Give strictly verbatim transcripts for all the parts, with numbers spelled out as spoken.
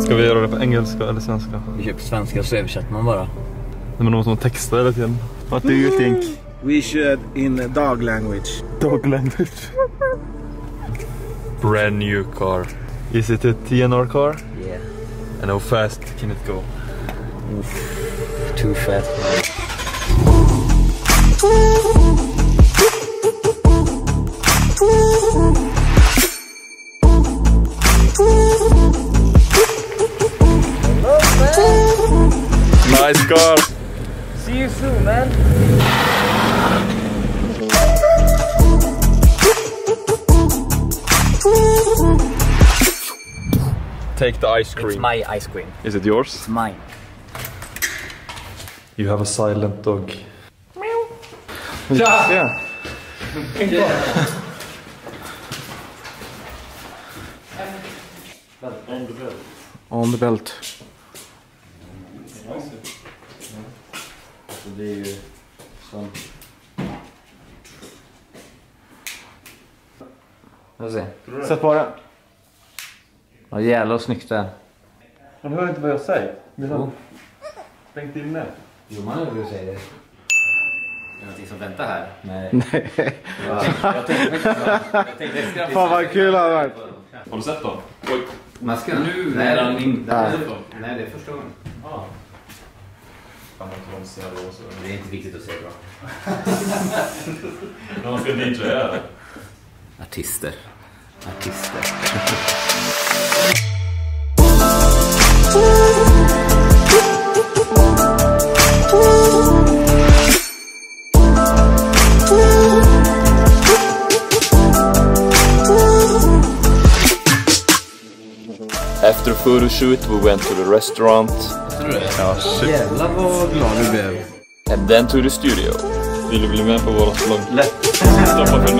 Ska vi göra det på engelska eller svenska? Vi kör på svenska så översätter man bara. Det är någon som textar hela tiden. What do you think? We should in dog language. Dog language. Brand new car. Is it a T N R car? Yeah. And how fast can it go? Oof, too fast. Nice car. See you soon, man. Take the ice cream. It's my ice cream. Is it yours? It's mine. You have a silent dog. Meow. Yeah. Yeah. On the belt. On the belt. Så det är ju som... Jag ser. Sätt på den. Ja, jävla snyggt där. Han hör inte vad jag säger. Vill han Oh. stängt inne? Jo, man hör vad du säger. Är det någonting som väntar här? Nej. Nej. Ja, jag tänkte faktiskt... Jag tänkte... Fan vad kul det har varit. Har du sett då? Oj. Man ska nu... Nej, det är inte. Nej, det är första gången. Ah. Fan, vad de ser då så. Det är inte viktigt att säga bra. När man ska D J. Artister. Artister. After a photo shoot, we went to the restaurant. Tror du det? Ja, shit. Jävlar vad glad du blev. And then to the studio. Vill du bli med på våra vlogg? Lätt. Stoppa filmen.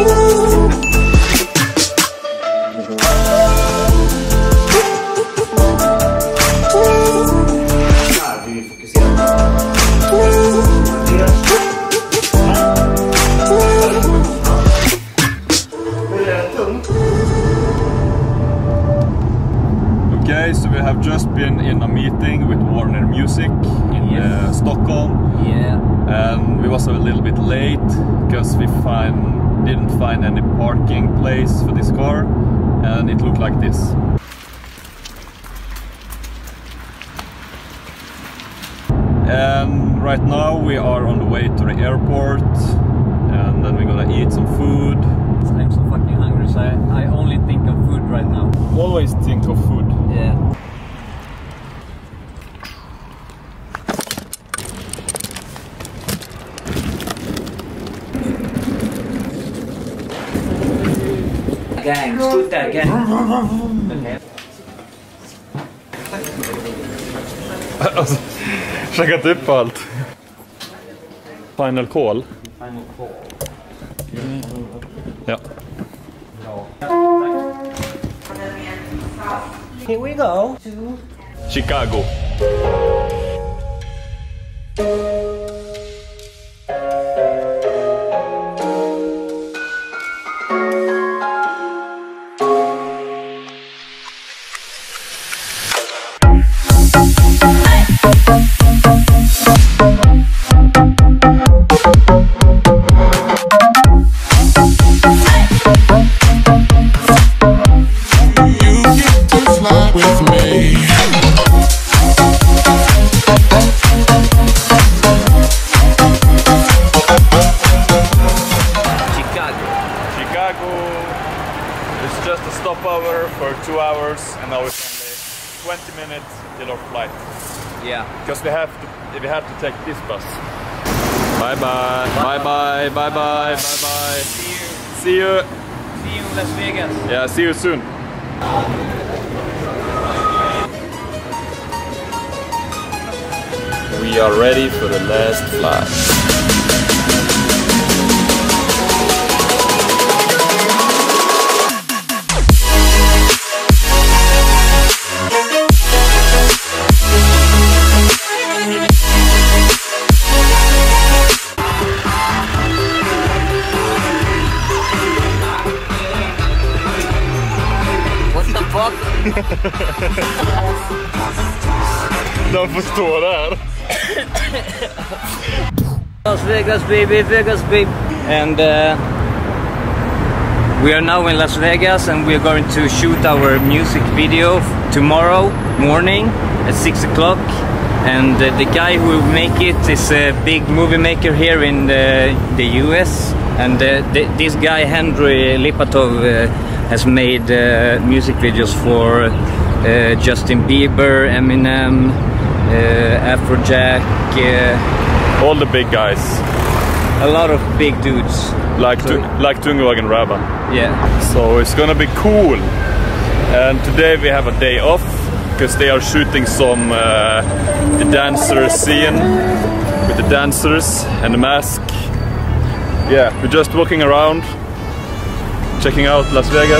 Okay, so we have just been in a meeting with Warner Music in Yes. uh, Stockholm. Yeah. And we was a little bit late because we find didn't find any parking place for this car, and it looked like this. And right now we are on the way to the airport, and then we're gonna eat some food. I'm so fucking hungry, so I, I only think of food right now. Always think of food. Yeah. Gang, scoot that gang. Okay. Alltså, käkat upp allt. Final call. Final call. Ja. Here we go to Chicago. It's just a stopover for two hours, and now it's only twenty minutes till our flight. yeah. Because we have to, we have to take this bus. Bye bye, bye bye, bye bye, bye bye. See you. See you. See you in Las Vegas. Yeah, see you soon. We are ready for the last flight. What the fuck? De får stå där. Las Vegas baby, Vegas baby. And uh, we are now in Las Vegas and we are going to shoot our music video tomorrow morning at six o'clock. And uh, the guy who will make it is a big movie maker here in the, the U S. And uh, th this guy, Henry Lipatov, uh, has made uh, music videos for uh, Justin Bieber, Eminem, uh, Afrojack, uh, all the big guys. A lot of big dudes. Like so, tu like Tungevagen Rabban. Yeah. So it's gonna be cool. And today we have a day off because they are shooting some uh, the dancer scene with the dancers and the mask. Yeah, we're just walking around, checking out Las Vegas.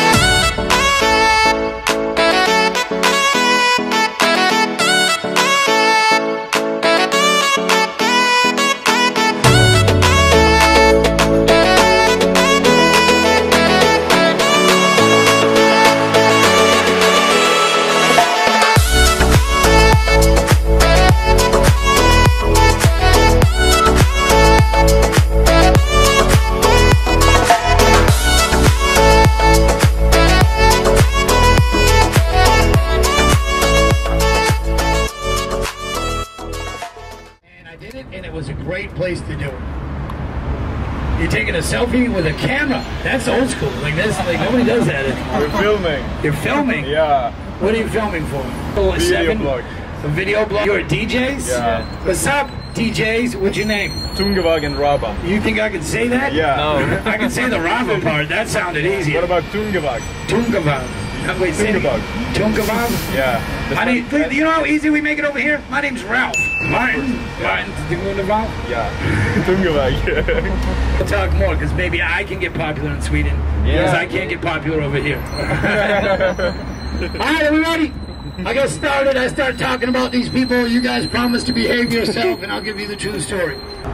Place to do it. You're taking a selfie with a camera. That's old school. Like this, like nobody does that anymore. We're filming. You're filming? Yeah. What are you filming for? Oh, a video seven? blog. A video blog? You're D Js? Yeah. What's up, D Js? What's your name? Tungevagen Rabban. You think I can say that? Yeah. No. I can say the Rabban part. That sounded easy. What about Tungevag? Tungevag. No, wait, say Tungevag. Tungevag? Yeah. My name, you know how easy we make it over here? My name's Ralph. Martin. Martin Tungevag? Yeah. Tungevag. We'll talk more because maybe I can get popular in Sweden. Yeah. Because I can't get popular over here. Alright, are we ready? I get started, I start talking about these people. You guys promise to behave yourself and I'll give you the true story.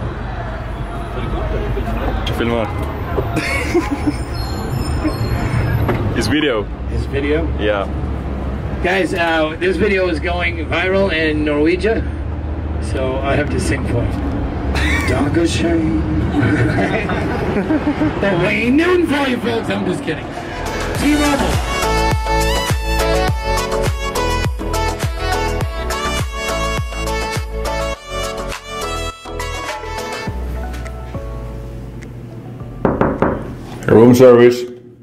Filmar. His video. His video? Yeah. Guys, uh, this video is going viral in Norwegian, so I have to sing for it. Dankeschön. The Wayne Newton for you folks, I'm just kidding. T-Mobile. Room service.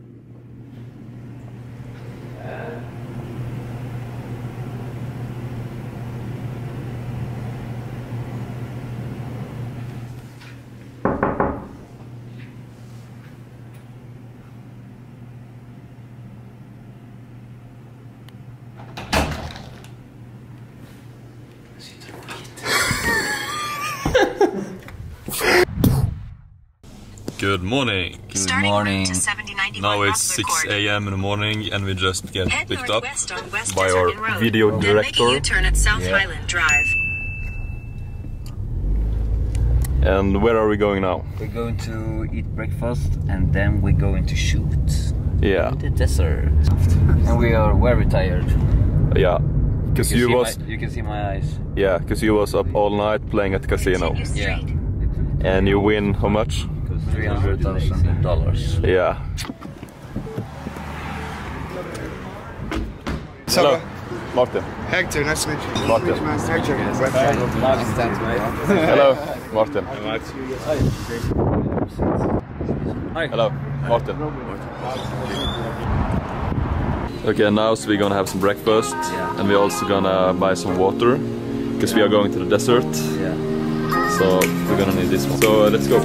Good morning. Good morning. Now it's six A M in the morning and we just get picked up by our video director. Yeah. And where are we going now? We're going to eat breakfast and then we're going to shoot Yeah. in the desert. And we are very tired. Yeah. Because you, you was my, you can see my eyes. yeah, because you was up all night playing at the casino. Yeah. And you win how much? Three hundred thousand dollars. Yeah. Hello, Martin. Hector, nice to meet you. Martin. Hector. Hello, Martin. Hi. Hello, Martin. Okay, now so we're gonna have some breakfast, Yeah. and we're also gonna buy some water because we are going to the desert. Yeah. So we're gonna need this one. So uh, let's go.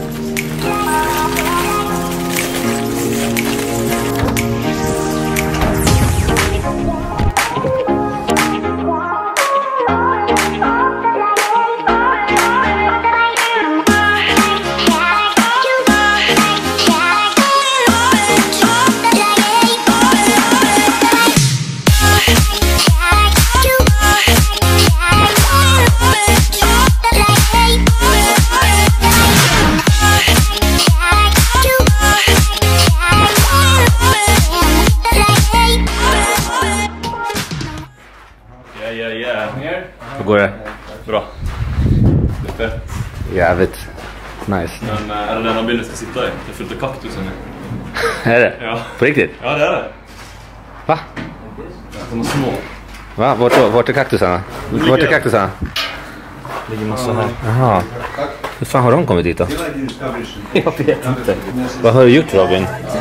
Bye. Yeah. Hur går det? Bra. Det är fett. Jävligt nice. Men är det denna bilden ska sitta i? Det är fullt av kaktusen nu. Är det? Ja. På riktigt? Ja, det är det. Va? De är små. Va? Vart, vart är kaktusarna? Vart är kaktusarna? Ligger massa här. Jaha. Hur fan har de kommit dit då? Jag vet inte. Vad har du gjort, Robin?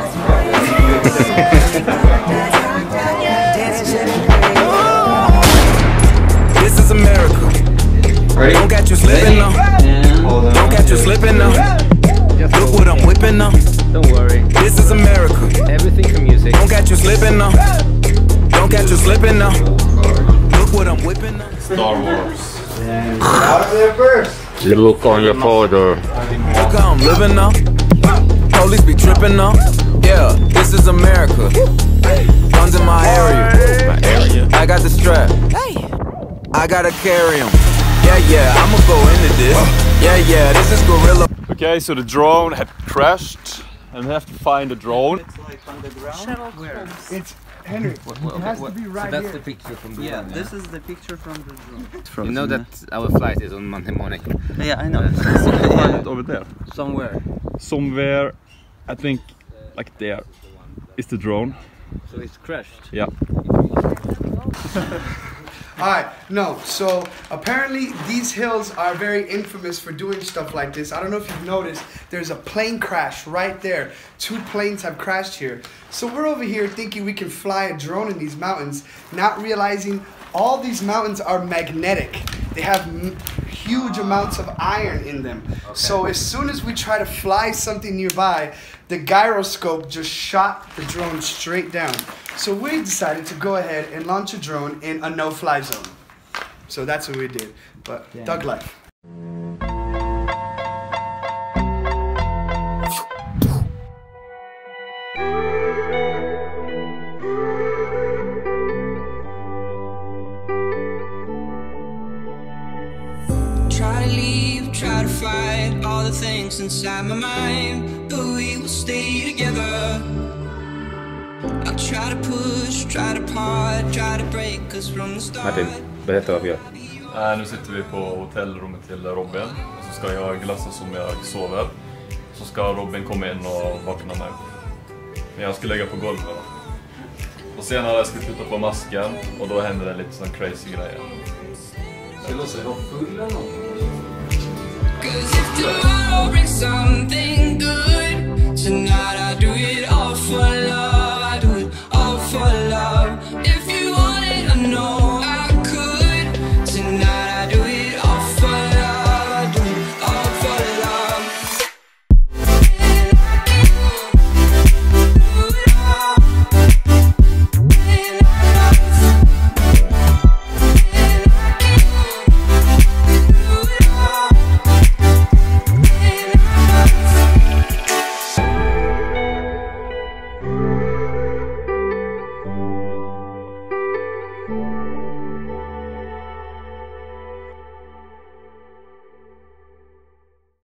This is America. Don't catch you slipping now. Don't catch you slipping now. Look what I'm whipping now. Don't worry. This is America. Everything for music. Don't catch you slipping now. Don't catch you slipping now. Look what I'm whipping now. Star Wars. Look on your father. Look how I'm living now. Police be tripping now. Yeah, this is America. Guns in my area. My area. I got the strap. I gotta carry 'em. Yeah, yeah, I'ma go into this. Yeah, yeah, this is Gorilla. Okay, so the drone had crashed and we have to find the drone. It's Henry. It has to be right That's here. the picture from the Yeah, drone, this is the picture from the drone. You know that our flight is on Monday morning. Yeah, I know. Over there. Somewhere. Somewhere, I think, like there, is the drone. So it's crashed. Yeah. Alright, no, so apparently these hills are very infamous for doing stuff like this. I don't know if you've noticed, there's a plane crash right there. Two planes have crashed here. So we're over here thinking we can fly a drone in these mountains, not realizing all these mountains are magnetic. They have m huge amounts of iron in them. Okay. So as soon as we try to fly something nearby, the gyroscope just shot the drone straight down. So we decided to go ahead and launch a drone in a no-fly zone. So that's what we did. But yeah. Doug life. Try to leave, try to fight all the things inside my mind, but we will stay together. I'll try to push, try to part, try to break us from the start. Martin, berätta vad vi gör. Äh, nu sitter vi på hotellrummet till Robin och så ska jag glassa som jag sover. Så ska Robin komma in och vakna mig. Men jag ska lägga på golvet då. Och senare ska jag sluta på masken och då händer det lite sån crazy grejer. Det låter som full eller något. Cause if tomorrow brings something good, tonight I do it all for